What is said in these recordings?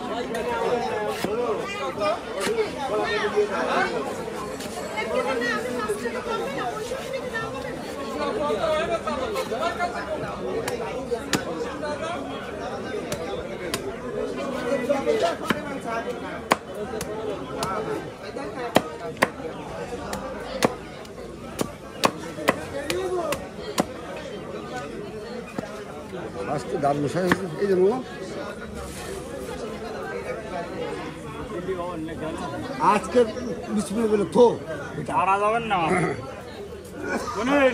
আজকে দারুণ বিষয় হয়েছে এই জন্য আজকের বিস্কুট বলে তো আড়া যাবেন না শুনুন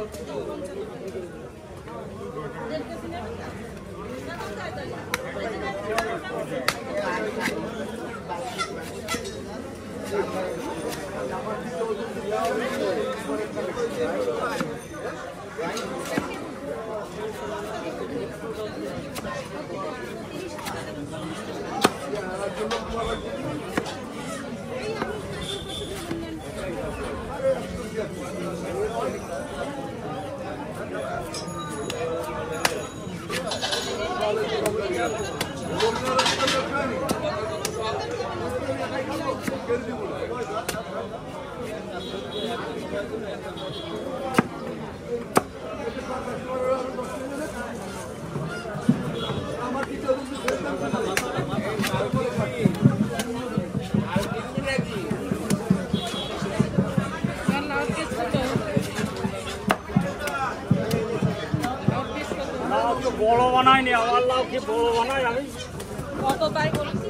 বড় বানাইনি আমার লাউ কি বড় বানাই আমি কত তাই বলছি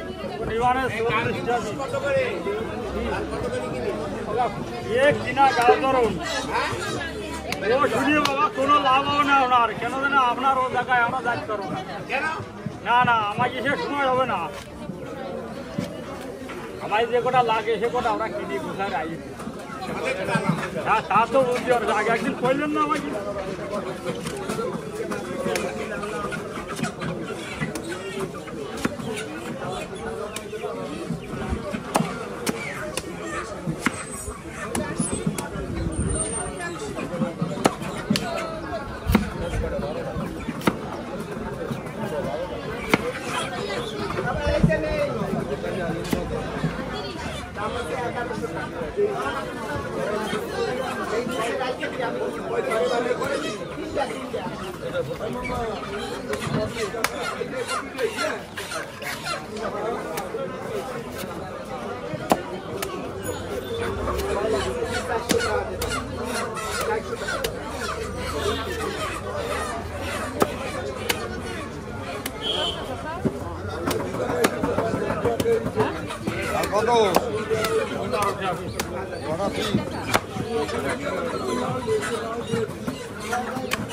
কিনা গাছ ধরুন ও শুনিয়ে বাবা কোনো লাভ হবে না ওনার কেন যেন আপনার ও জায়গায় আমরা যাই করবো না না আমার এসে সময় হবে না আমার যে কটা লাগে সে কটা আমরা কিনি কোথায় আই তা তো বুঝতে পারছি আগে একদিন কইলেন না আমাকে কত